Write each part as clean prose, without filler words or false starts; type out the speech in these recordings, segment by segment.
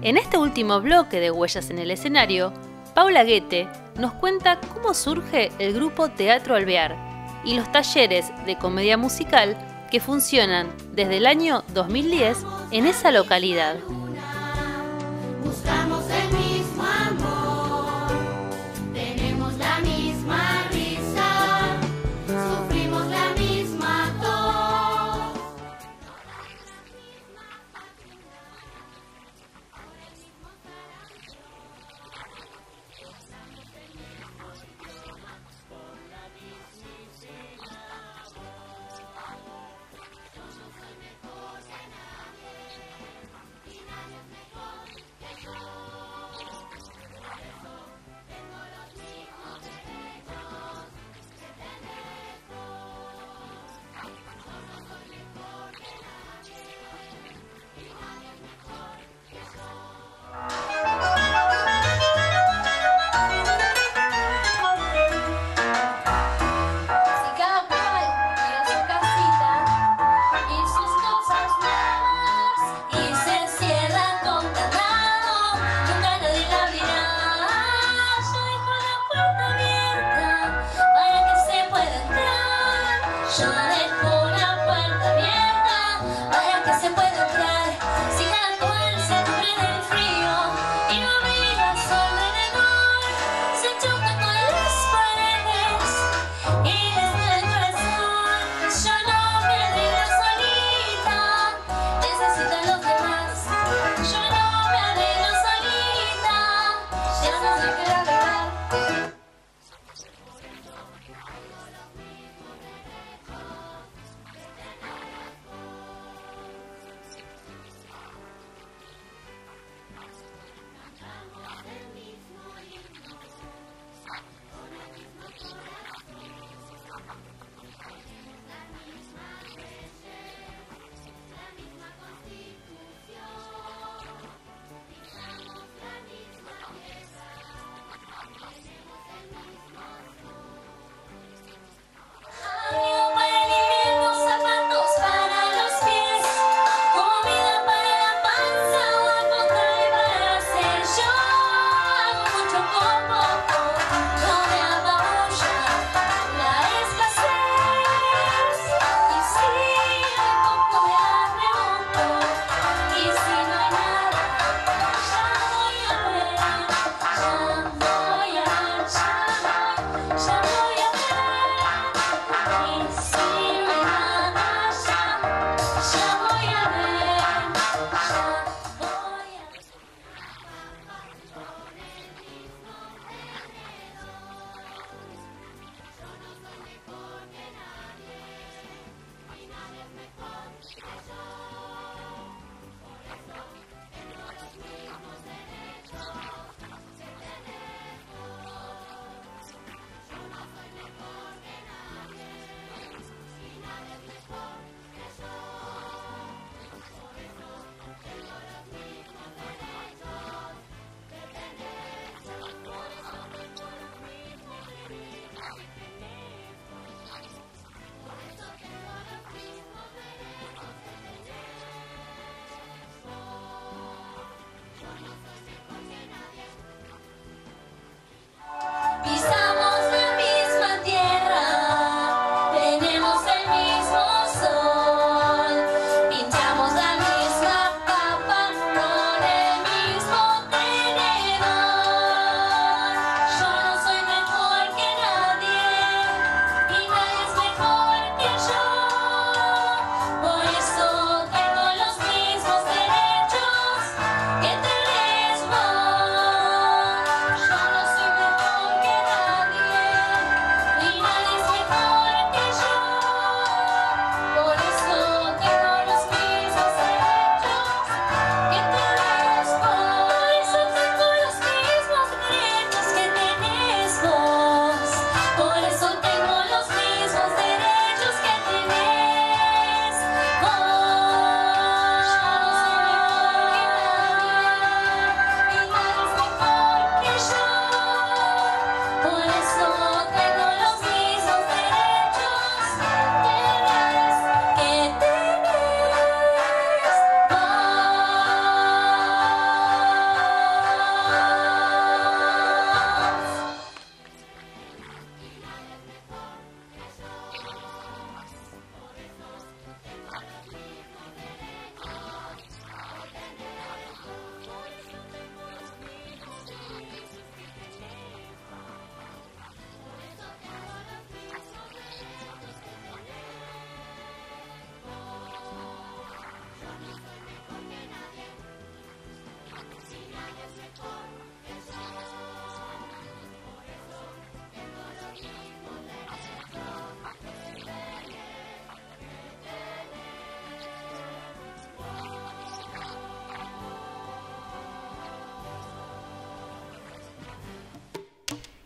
En este último bloque de Huellas en el Escenario, Paula Guete nos cuenta cómo surge el grupo Teatro Alvear y los talleres de comedia musical que funcionan desde el año 2010 en esa localidad. Buscamos el mismo amor, tenemos la misma risa, sufrimos la misma tos.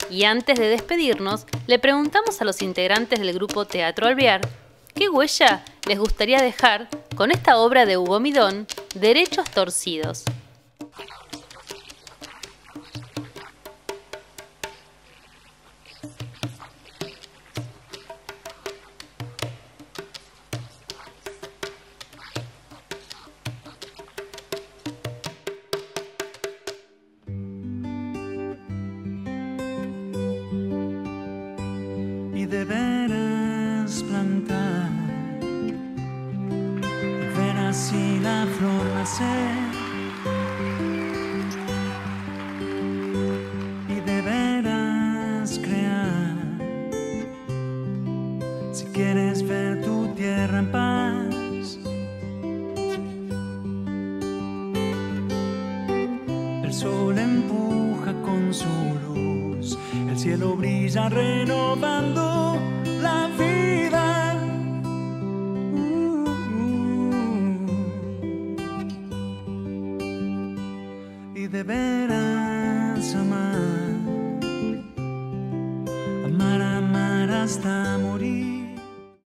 Y antes de despedirnos, le preguntamos a los integrantes del grupo Teatro Alvear qué huella les gustaría dejar con esta obra de Hugo Midón, Derechos Torcidos. Y deberás plantar, ver así la flor nacer. Y deberás crear, si quieres ver tu tierra en paz. El sol empuja con su luz, el cielo brilla renovando la vida. Y deberás amar, amar, amar hasta morir.